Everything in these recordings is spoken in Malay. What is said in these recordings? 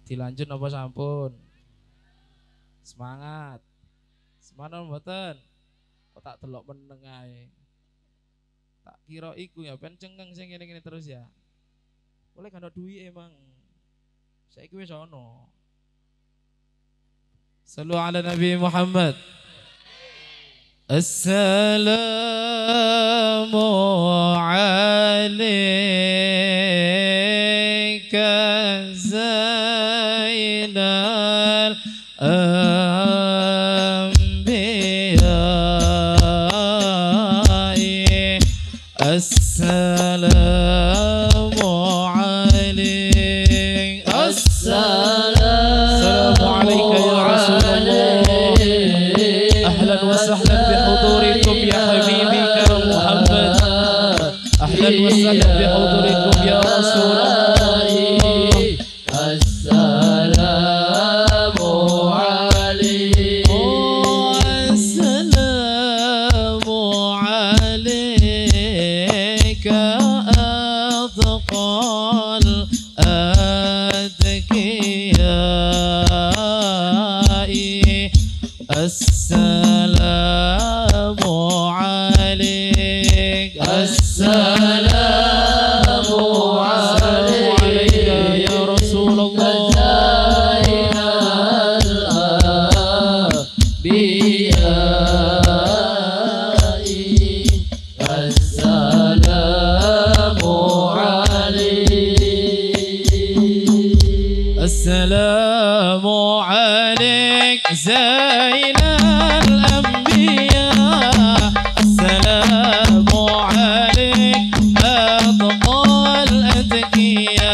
Dilanjut apa sampun? Semangat. Semangat mboten? Kok tak delok meneng ae. Tak kira iku ya ben cengeng sing ngene-ngene terus ya. Oleh kan duwi emang. Saiki wis ono. Sallu ala Nabi Muhammad. Assalamu alayka zainal anbiya'i. Assalamu alayka. Assalamu alayka ya Rasulullah. Ahlan wa sahlan bihudurikum ya habibi karam Muhammad. Ahlan wa sahlan bihudurikum ya Rasulullah. Assalamu alayka. Assalamu alayka ya Rasulullah. Assalamu alayka zainal anbiya. Assalamu alayka atqal adqiya.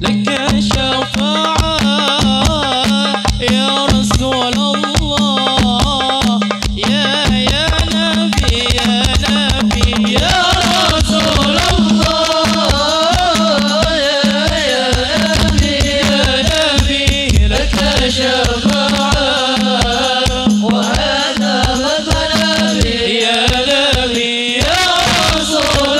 لك الشفاعة يا رسول الله يا نبي يا نبي يا رسول الله يا نبي يا نبي لك الشفاعة وهذا مثل يا نبي يا رسول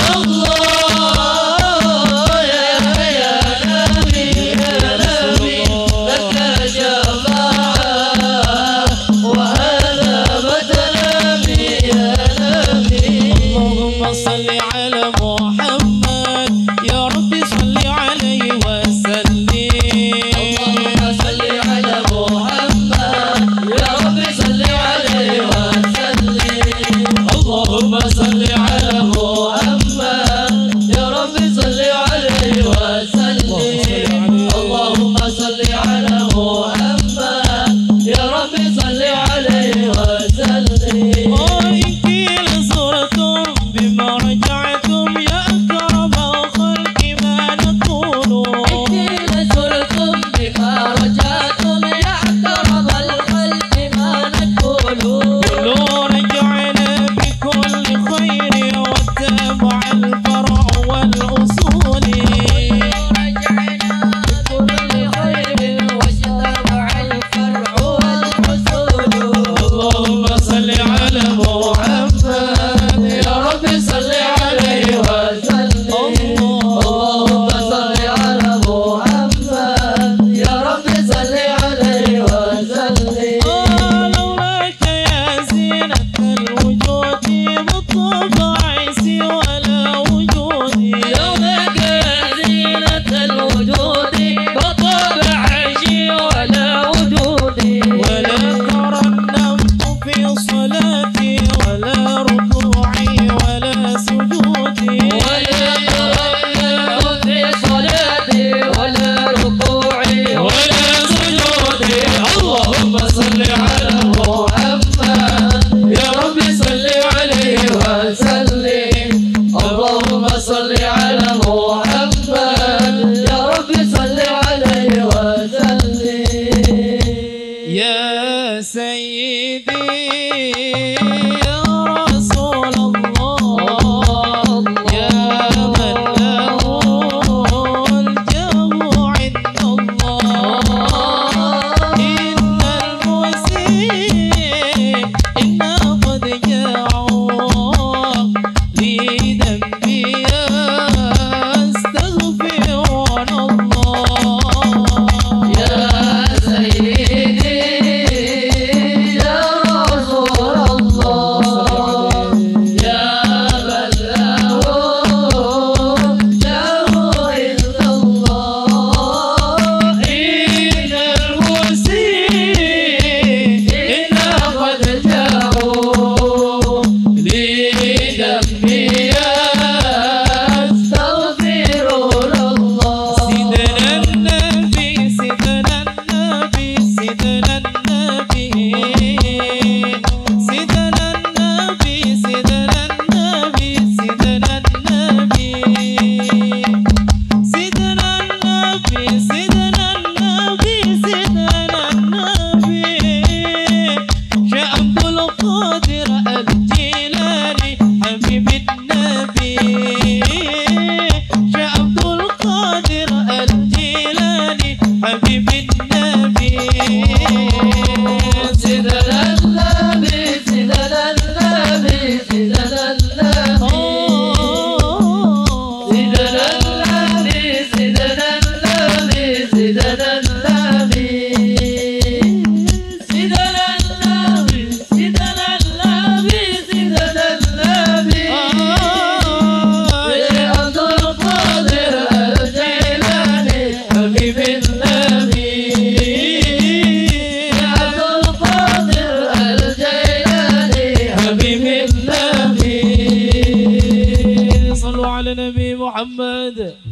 الله يا نبي يا نبي لك شفاعة وهذا مثل يا نبي. اللهم صل على محمد يا ربي صل عليه وسلم. اللهم صل على محمد يا ربي صل عليه وسلم. اللهم صل على محمد يا ربي صل عليه وسلم. اللهم صل على محمد يا ربي صل عليه وسلم. وإن قيل زرتم بما رجعتم يا أكرم الخلق ما نقول. إن قيل زرتم بما رجعتم يا أكرم الخلق ما نقول. كلوا رجعنا بكل خير واتبع الفرع والأصول. رجعنا بكل خير واتبع الفرع والأصول. اللهم صل على محمد يا ربي صل عليه وسلم. اللهم صل على محمد يا ربي صل عليه وسلم. لولاك يا زينة الوجود بالطبع سوى لا وجودي. لولاك يا زينة الوجود بالطبع سوى لا وجودي. ولا ترنمت في صلاتي ولا ركوعي ولا سجودي. ولا ترنمت في صلاتي ولا ركوعي ولا سجودي. اللهم صل على محمد يا ربي صل عليه وسلم. اللهم صل على محمد يا ربي صل عليه وسلم. يا سيدي يا رسول الله يا من له الجاه عند الله. إن المسيء إنا قد جاعوا لذنبي يستغفرون الله. يا سيدي يا رسول الله يا من له الجاه عند الله. إن المسيء إنا قد جاءوا لذنبي يستغفرون الله. سيدنا النبي سيدنا النبي سيدنا النبي سيدنا النبي سيدنا النبي سيدنا النبي سيدنا النبي سيدنا النبي سيدنا النبي. شيخ عبد القادر الجيلاني حبيب النبي. شيخ عبد القادر الجيلاني حبيب النبي. سيدنا النبي سيدنا النبي سيدنا النبي سيدنا النبي سيدنا النبي سيدنا النبي سيدنا النبي سيدنا النبي سيدنا النبي. يا عبد القادر الجيلاني حبيب النبي. يا عبد القادر الجيلاني حبيب النبي. صلوا على نبي محمد.